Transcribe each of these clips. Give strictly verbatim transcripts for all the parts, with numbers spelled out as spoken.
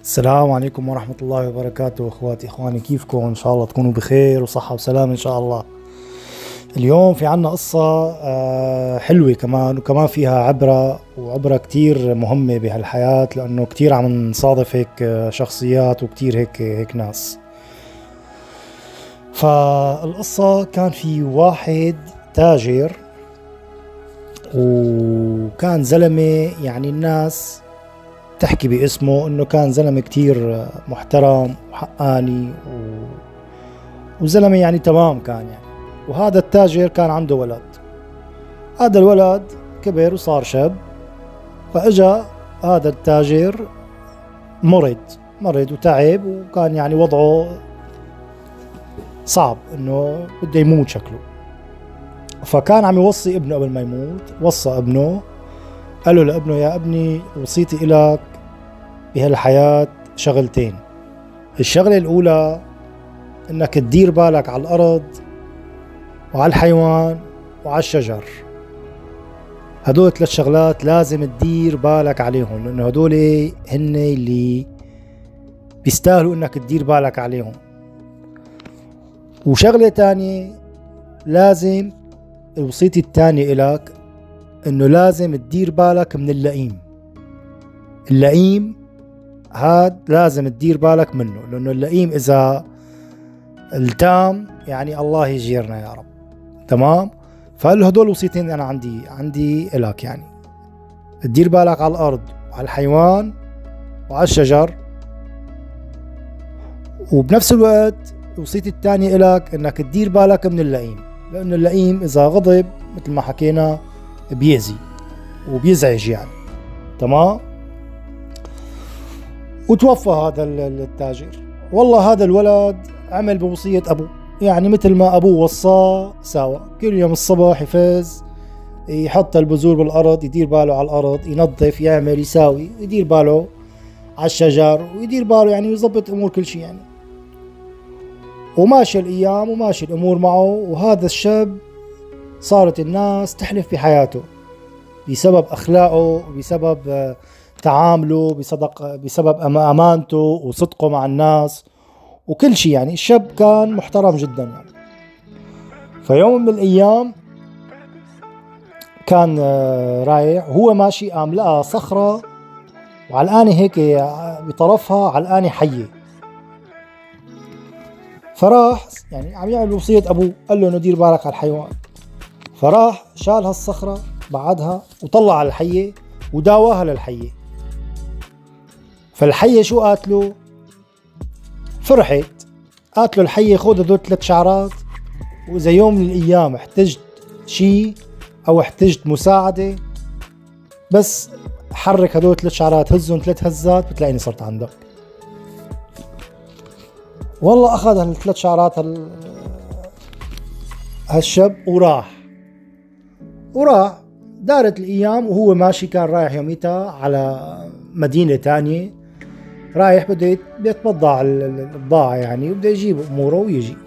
السلام عليكم ورحمة الله وبركاته. اخواتي اخواني، كيفكم؟ ان شاء الله تكونوا بخير وصحة وسلام ان شاء الله. اليوم في عنا قصة آه، حلوة كمان، وكمان فيها عبرة، وعبرة كتير مهمة بهالحياة، لانه كتير عم نصادف هيك آه، شخصيات وكتير هيك هيك ناس. فالقصة كان في واحد تاجر، وكان زلمة يعني الناس تحكي باسمه انه كان زلمة كتير محترم وحقاني و... وزلمة يعني تمام كان يعني. وهذا التاجر كان عنده ولد، هذا الولد كبر وصار شاب، فاجا هذا التاجر مرض مرض وتعب، وكان يعني وضعه صعب انه بده يموت شكله. فكان عم يوصي ابنه قبل ما يموت، وصى ابنه قال له لابنه: يا ابني، وصيتي إلك بهالحياة شغلتين. الشغلة الأولى إنك تدير بالك على الأرض وعلى الحيوان وعلى الشجر. هدول ثلاث شغلات لازم تدير بالك عليهم، لأنه هدول هن اللي بيستاهلوا إنك تدير بالك عليهم. وشغلة تانية، لازم وصيتي الثانية إلك انه لازم تدير بالك من اللئيم. اللئيم هاد لازم تدير بالك منه، لانه اللئيم اذا التام يعني الله يجيرنا يا رب. تمام؟ فقال له هدول وصيتين انا عندي عندي الك، يعني تدير بالك على الارض وعلى الحيوان وعلى الشجر، وبنفس الوقت وصيتي الثانية الك انك تدير بالك من اللئيم، لانه اللئيم اذا غضب مثل ما حكينا بيأذي وبيزعج يعني. تمام؟ وتوفى هذا التاجر. والله هذا الولد عمل بوصية أبوه، يعني مثل ما أبوه وصاه سوا. كل يوم الصبح يفز، يحط البذور بالأرض، يدير باله على الأرض، ينظف، يعمل، يساوي، يدير باله على الشجر، ويدير باله يعني يظبط أمور كل شيء يعني. وماشي الأيام وماشي الأمور معه، وهذا الشاب صارت الناس تحلف بحياته بسبب أخلاقه، بسبب تعامله، بصدق بسبب أمانته وصدقه مع الناس وكل شيء يعني. الشاب كان محترم جدا يعني. فيوم من الأيام كان رايح وهو ماشي، قام لقى صخرة وعلقانة هيك بطرفها علقانة حية. فراح يعني عم يعمل وصية أبوه، قال له إنه دير بالك على الحيوان. فراح شال هالصخرة بعدها وطلع على الحية وداواها للحية. فالحية شو قاتله؟ فرحت، قاتله الحية: خذ هدول ثلاث شعرات، وإذا يوم من الأيام احتجت شيء أو احتجت مساعدة، بس حرك هدول ثلاث شعرات، هزهم ثلاث هزات، بتلاقيني صرت عندك. والله أخذ هالثلاث شعرات هال... هالشاب وراح وراح دارت الأيام، وهو ماشي كان رايح يوميتها على مدينة تانية، رايح بده يتبضع البضاعة يعني، وبده يجيب أموره ويجي.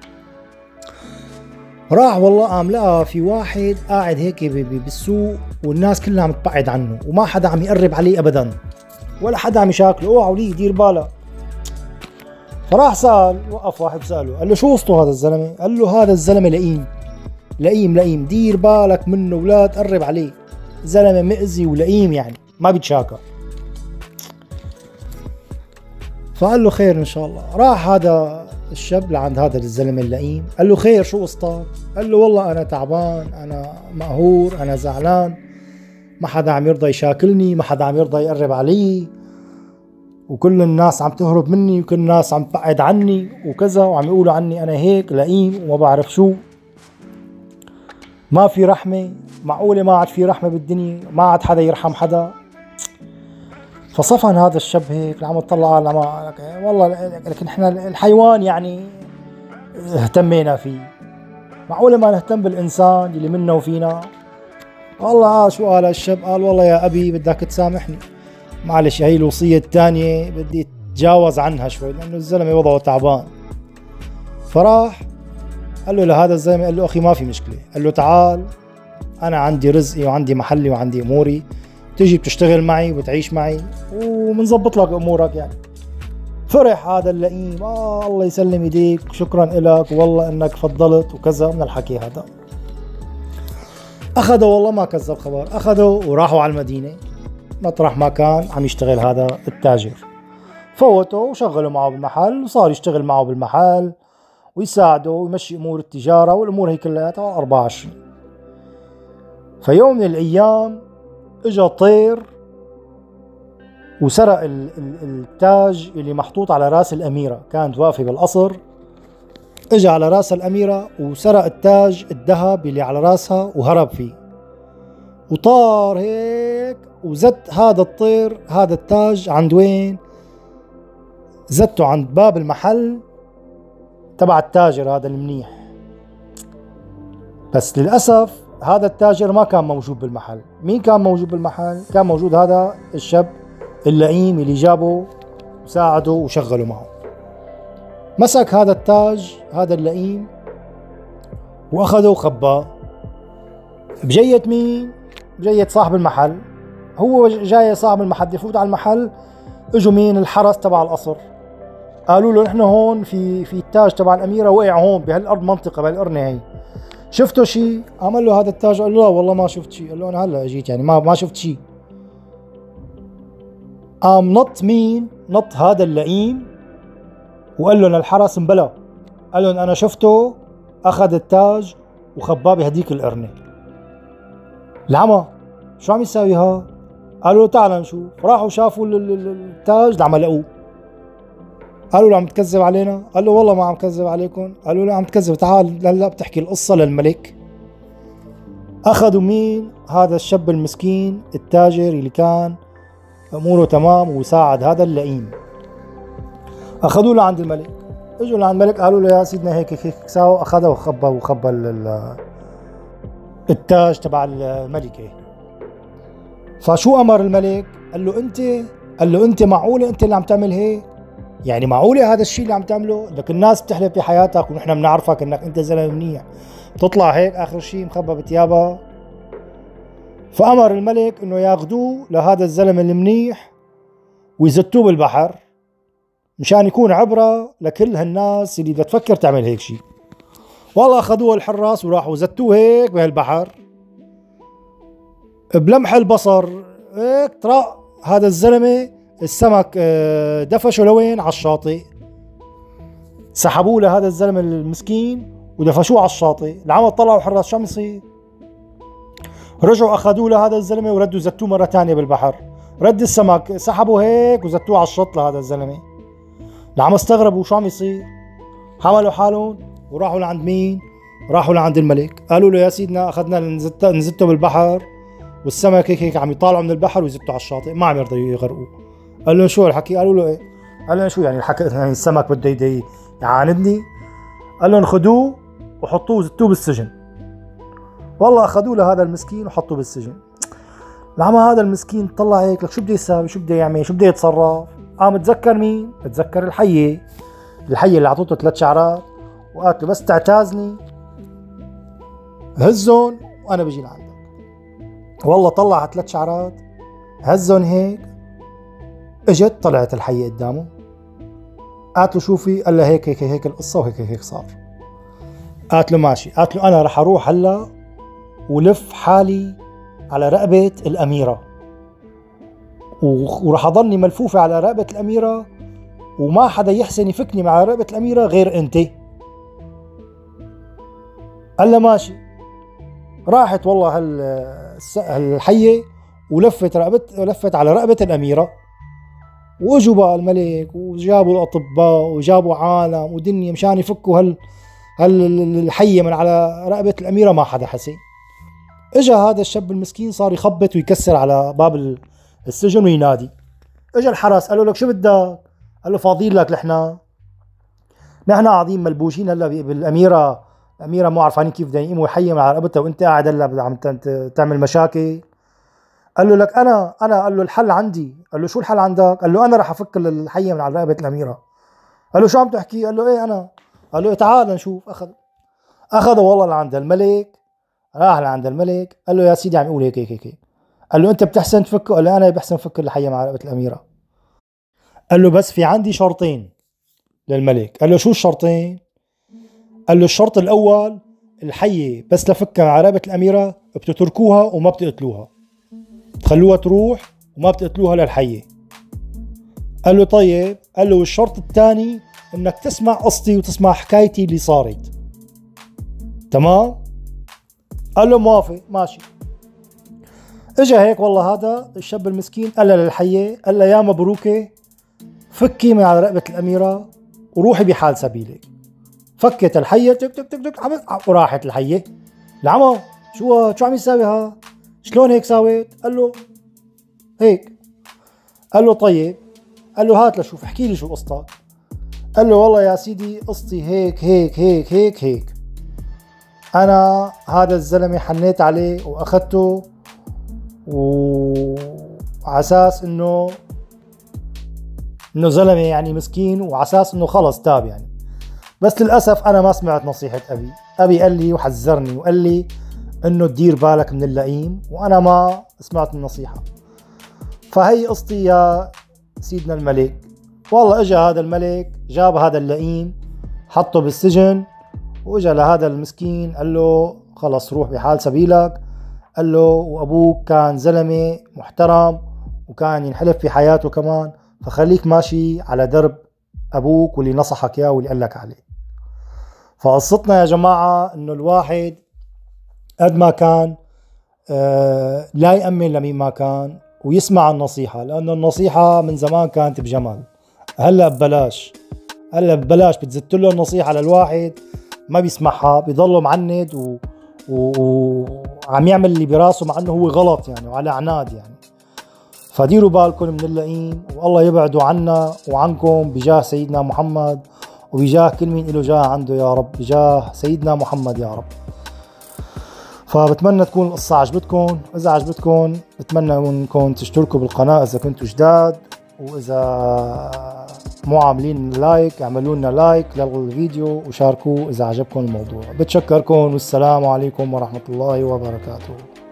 راح والله قام لقى في واحد قاعد هيك بالسوق، والناس كلها عم تبعد عنه، وما حدا عم يقرب عليه أبدا، ولا حدا عم يشاكله: اوعوا لي، دير بالك. فراح سأل، وقف واحد سأله، قال له: شو وسطه هذا الزلمة؟ قال له: هذا الزلمة لئيم لئيم لئيم، دير بالك منه ولا تقرب عليه، زلمة مئزي ولئيم يعني ما بيتشاكى. فقال له: خير ان شاء الله. راح هذا الشاب لعند هذا الزلمة اللئيم، قال له: خير، شو قصتك؟ قال له: والله انا تعبان، انا مقهور، انا زعلان، ما حدا عم يرضى يشاكلني، ما حدا عم يرضى يقرب علي، وكل الناس عم تهرب مني، وكل الناس عم تبعد عني وكذا، وعم يقولوا عني انا هيك لئيم وما بعرف شو، ما في رحمة. معقولة ما عاد في رحمة بالدنيا؟ ما عاد حدا يرحم حدا؟ فصفن هذا الشاب هيك، عم يطلع على والله لكن احنا الحيوان يعني اهتمينا فيه، معقولة ما نهتم بالإنسان اللي منا وفينا؟ والله آه شو قال الشاب؟ قال: والله يا أبي بدك تسامحني، معلش هي الوصية الثانية بدي اتجاوز عنها شوي، لأنه الزلمة وضعه تعبان. فراح قال له لهذا الزلمة، قال له: أخي ما في مشكلة. قال له: تعال، أنا عندي رزقي وعندي محلي وعندي أموري، تيجي بتشتغل معي وبتعيش معي وبنظبط لك أمورك يعني. فرح هذا اللئيم، آه الله يسلم ايديك، شكرا لك والله انك فضلت وكذا من الحكي هذا. اخذوا والله ما كذب خبر، اخذوا وراحوا على المدينة مطرح ما كان عم يشتغل هذا التاجر. فوتوا وشغلوا معه بالمحل وصار يشتغل معه بالمحل ويساعده ويمشي امور التجارة والامور هي كلها أربعة وعشرين. فيوم من الايام اجا طير وسرق التاج اللي محطوط على راس الاميرة، كانت واقفة بالقصر، اجا على راس الاميرة وسرق التاج الذهب اللي على راسها وهرب فيه، وطار هيك وزت هذا الطير هذا التاج عند وين؟ زته عند باب المحل تبع التاجر هذا المنيح. بس للأسف هذا التاجر ما كان موجود بالمحل. مين كان موجود بالمحل؟ كان موجود هذا الشاب اللئيم اللي جابه وساعده وشغله معه. مسك هذا التاج هذا اللئيم واخذه وخباه بجية مين؟ بجية صاحب المحل. هو جاي صاحب المحل يفوت على المحل، اجوا مين؟ الحرس تبع القصر، قالوا له نحن هون في في التاج تبع الاميره وقع هون بهالارض منطقه بهالقرنه هي، شفتوا شيء؟ عمل له هذا التاج قال له لا والله ما شفت شيء. قال له انا هلا اجيت يعني ما ما شفت شيء. قام نط مين؟ نط هذا اللئيم وقال لهم الحرس مبلا، قال لهم انا شفته اخذ التاج وخباه بهديك القرنه. العمى شو عم يساوي ها؟ قالوا له تعال نشوف. راحوا شافوا التاج لعم لقوه. قالوا له عم تكذب علينا؟ قال له والله ما عم كذب عليكم. قالوا له عم تكذب، تعال هلا بتحكي القصه للملك. اخذوا مين؟ هذا الشاب المسكين التاجر اللي كان اموره تمام وساعد هذا اللئيم، اخذوه لعند الملك. اجوا لعند الملك قالوا له يا سيدنا هيك هيك ساوى، اخذه وخبى وخبى التاج تبع الملكه. فشو امر الملك؟ قال له انت قال له انت معقوله انت اللي عم تعمل هيك؟ يعني معقوله هذا الشيء اللي عم تعمله؟ لك الناس بتحلف بحياتك ونحن بنعرفك انك انت زلمه منيح، بتطلع هيك اخر شيء مخبى بثيابها. فامر الملك انه ياخذوه لهذا الزلمه المنيح ويزتوه بالبحر مشان يكون عبره لكل هالناس اللي بدها تفكر تعمل هيك شيء. والله اخذوه الحراس وراحوا زتوه هيك بهالبحر. بلمح البصر هيك طرق هذا الزلمه السمك دفشوا لوين؟ على الشاطئ. سحبوه لهذا الزلمه المسكين ودفشوه على الشاطئ. العمل طلعوا الحراس شو عم يصير؟ رجعوا اخذوه لهذا الزلمه وردوا زتوه مره ثانيه بالبحر. رد السمك سحبوا هيك وزتوه على الشط لهذا الزلمه. العم استغربوا شو عم يصير؟ حملوا حالهم وراحوا لعند مين؟ راحوا لعند الملك. قالوا له يا سيدنا اخذنا نزته نزته بالبحر والسمك هيك هيك عم يطالعوا من البحر ويزتوا على الشاطئ، ما عم يرضوا يغرقوه. قال لهم شو الحكي؟ قالوا له ايه؟ قال لهم شو يعني الحكي؟ يعني السمك بده يدي يعاندني؟ قال لهم خذوه وحطوه زتوه بالسجن. والله اخذوه لهذا المسكين وحطوه بالسجن. العمى هذا المسكين طلع هيك لك شو بده يساوي؟ شو بده يعمل؟ شو بده يتصرف؟ قام تذكر مين؟ تذكر الحيه، الحيه اللي اعطته ثلاث شعرات وقالت له بس تعتازني هزهم وانا بجي لعندك. والله طلع ثلاث شعرات هزهم هيك، اجت طلعت الحيه قدامه. قالت له شوفي؟ قال لها هيك هيك هيك القصه وهيك هيك صار. قالت له ماشي. قالت له انا رح اروح هلا ولف حالي على رقبه الاميره ورح اضلني ملفوفه على رقبه الاميره وما حدا يحسن يفكني مع رقبه الاميره غير انت. قال له ماشي. راحت والله هالحيه ولفت رقبت لفت على رقبه الاميره. واجوا بقى الملك وجابوا الاطباء وجابوا عالم ودنيا مشان يفكوا هال هالحيه من على رقبه الاميره، ما حدا حسن. اجا هذا الشاب المسكين صار يخبط ويكسر على باب السجن وينادي. اجا الحرس قالوا لك شو بدك؟ قال له فاضيين لك نحن نحن قاعدين ملبوشين هلا بالاميره، الاميره مو عرفانين كيف بدهم يقيموا حيه من على رقبتها وانت قاعد هلا عم تعمل مشاكل. قال له لك انا انا قال له الحل عندي. قال له شو الحل عندك؟ قال له انا رح افك الحيه من على رقبه الاميره. قال له شو عم تحكي؟ قال له ايه انا. قال له تعال نشوف. اخذ اخذه والله لعند الملك. راح لعند الملك قال له يا سيدي عم يقول هيك هيك هيك. قال له انت بتحسن تفكه؟ قال له انا بحسن فك الحيه مع رقبه الاميره. قال له بس في عندي شرطين للملك. قال له شو الشرطين؟ قال له الشرط الأول الحية بس لفكها على رقبة الأميرة بتتركوها وما بتقتلوها، تخلوها تروح وما بتقتلوها للحية. قال له طيب. قال له والشرط الثاني انك تسمع قصتي وتسمع حكايتي اللي صارت. تمام؟ قال له موافق ماشي. اجا هيك والله هذا الشاب المسكين قال للحية، قال لها يا مبروكة فكي من على رقبة الأميرة وروحي بحال سبيلك. فكت الحية تك تك تك تك وراحت الحية. العمى شو شو عم يساوي ها؟ شلون هيك ساويت؟ قال له هيك. قال له طيب. قال له هات لشوف احكي لي شو قصتك. قال له والله يا سيدي قصتي هيك هيك هيك هيك هيك. انا هذا الزلمة حنيت عليه واخدته وعساس انه انه زلمة يعني مسكين، وعساس انه خلص تاب يعني. بس للأسف انا ما سمعت نصيحة ابي. ابي قال لي وحذرني وقال لي انه تدير بالك من اللئيم، وانا ما سمعت النصيحة. فهي قصتي يا سيدنا الملك. والله اجا هذا الملك جاب هذا اللئيم حطه بالسجن، واجا لهذا المسكين قال له خلص روح بحال سبيلك. قال له وابوك كان زلمة محترم وكان ينحلف في حياته كمان، فخليك ماشي على درب ابوك واللي نصحك اياه واللي قال لك عليه. فقصتنا يا جماعة انه الواحد قد ما كان آه لا يأمن لمين ما كان ويسمع النصيحة، لأنه النصيحة من زمان كانت بجمال، هلا ببلاش. هلا ببلاش بتزت له النصيحة للواحد ما بيسمعها، بيضله معند و... و... وعم يعمل اللي براسه مع انه هو غلط يعني وعلى عناد يعني. فديروا بالكم من اللئيم، والله يبعدوا عنا وعنكم بجاه سيدنا محمد وبجاه كل مين له جاه عنده يا رب، بجاه سيدنا محمد يا رب. فبتمنى تكون القصة عجبتكم. إذا عجبتكم بتمنى انكم تشتركوا بالقناة إذا كنتوا جداد، وإذا مو عاملين لايك اعملوا لنا لايك للفيديو وشاركوه إذا عجبكم الموضوع. بتشكركم والسلام عليكم ورحمة الله وبركاته.